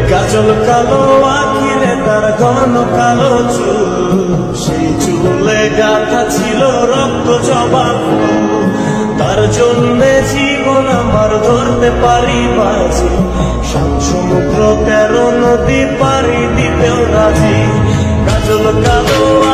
কাজল কালো আখিরে তার ঘন কালো চুল, সেই চুলে গাথা ছিল রক্ত জবা ফুল। তার জন্যে জীবন আমার ধরতে পারি বাজি, সাত সমুদ্র 13 নদী পাড়ি দিতেও রাজি। কাজল কালো